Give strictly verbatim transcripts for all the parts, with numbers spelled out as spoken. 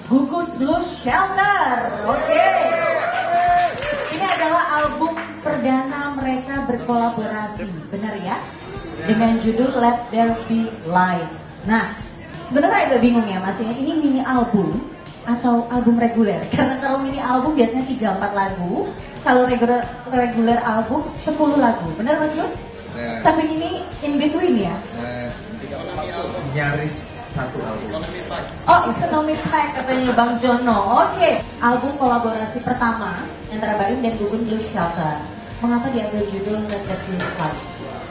Gugun Blues Shelter. Oke. Okay. Ini adalah album perdana mereka berkolaborasi, benar ya? Dengan judul Let There Be Light. Nah, sebenarnya agak bingung ya Mas, ini mini album atau album reguler? Karena kalau mini album biasanya tiga empat lagu, kalau reguler reguler album sepuluh lagu. Benar Mas Bro? Nah, tapi ini in between ya? Nah, nyaris satu album. Oh, Economic Pack katanya Bang Jono. Oke, okay. Album kolaborasi pertama antara Baim dan Gugun Blues Shelter. Mengapa diambil judul Let There Be Light?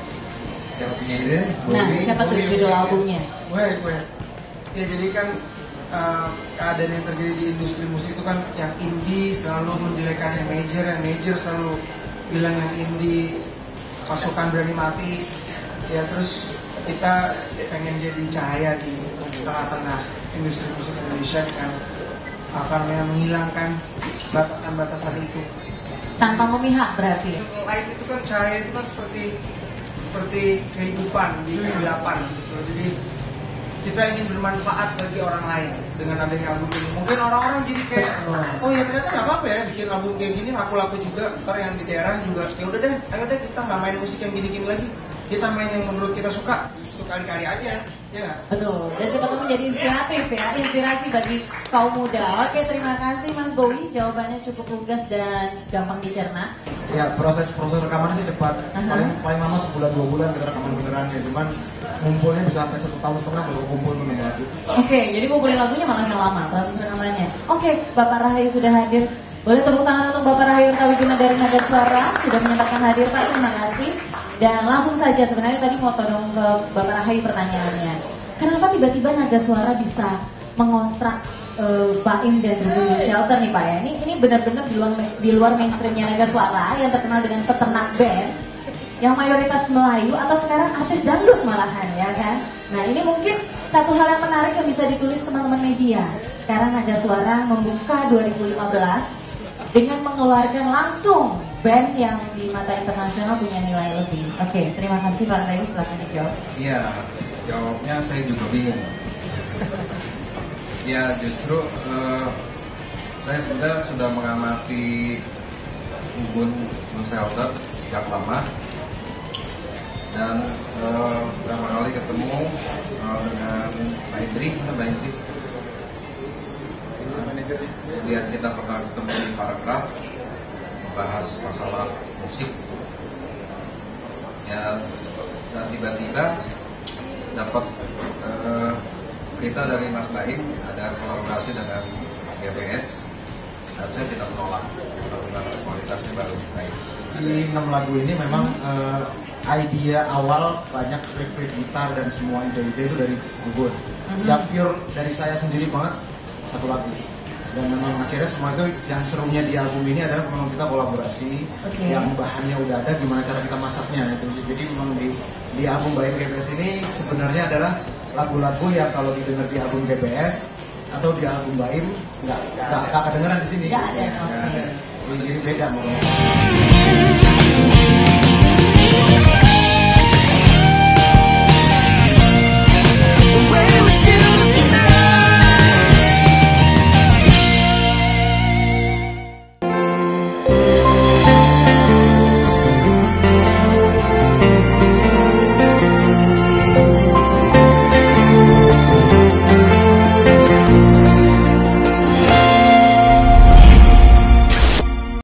Siapa punya ide? Nah, siapa tuh judul albumnya? Gue, gue. Ya jadi kan uh, keadaan yang terjadi di industri musik itu kan yang indie selalu menjelekkan yang major, yang major selalu bilang yang indie pasukan berani mati. Ya terus kita pengen jadi cahaya di tengah-tengah industri musik Indonesia kan akan menghilangkan batasan-batasan itu. Tanpa memihak berarti. Light itu kan cahaya itu kan seperti seperti kehidupan di kegelapan gitu. Jadi kita ingin bermanfaat bagi orang lain dengan adanya album ini. Mungkin orang-orang jadi kayak, oh ya ternyata nggak apa-apa ya bikin album kayak gini, laku-laku juga. Ntar yang di daerah juga, ya udah deh, ayo deh kita nggak main musik yang gini-gini lagi. Kita main yang menurut kita suka, itu kali-kali aja, ya nggak? Betul, dan cepat menjadi inspiratif ya, inspirasi bagi kaum muda. Oke, terima kasih Mas Bowie, jawabannya cukup lugas dan gampang dicerna. Ya, proses-proses rekamannya sih cepat, uh-huh. paling paling lama sebulan dua bulan kita rekaman beneran ya, cuman ngumpulnya bisa sampai satu tahun setengah baru kumpul enam lagu. Oke, jadi ngumpulin lagunya malah yang lama proses rekamannya. Oke, Bapak Rahayu sudah hadir. Boleh tepuk tangan untuk Bapak Rahayu Kertawiguna dari Naga Suara sudah menyempatkan hadir Pak, terima kasih. Dan langsung saja sebenarnya tadi mau todong ke Bapak Rahayu pertanyaannya. Kenapa tiba-tiba Naga Suara bisa mengontrak uh, Baim dan Gugun Shelter nih Pak ya? Ini ini benar-benar di luar di luar mainstreamnya Naga Suara yang terkenal dengan peternak band yang mayoritas Melayu atau sekarang artis dangdut malahan ya kan? Nah ini mungkin satu hal yang menarik yang bisa ditulis teman-teman media. Sekarang Naga Suara membuka dua ribu lima belas dengan mengeluarkan langsung band yang di mata internasional punya nilai lebih. Oke, terima kasih Pak Rahayu, silakan dijawab. Iya, jawabnya saya juga bingung. Ya justru uh, saya sebenarnya sudah mengamati Gugun Blues Shelter sejak lama. Dan uh, beberapa kali ketemu uh, dengan Mbak Indri, Mbak Indri. Kemudian kita pernah ketemu di Paragraf, membahas masalah musik. Ya, dan tiba-tiba dapat uh, berita dari Mas Baim ada kolaborasi dengan G B S. Dan saya tidak menolak karena kualitasnya bagus baik. Di enam lagu ini memang uh, idea awal banyak riff-riff gitar dan semua ide-ide itu dari Gugun. Mm-hmm. Yang pure dari saya sendiri banget satu lagu. Dan memang akhirnya semua itu yang serunya di album ini adalah memang kita kolaborasi, okay. Yang bahannya udah ada, gimana cara kita masaknya itu. Jadi memang di di album Baim G B S ini sebenarnya adalah lagu-lagu yang kalau didengar di album G B S atau di album Baim nggak nggak kedengeran di sini. Nggak ada. Nggak ada. Jadi beda mungkin.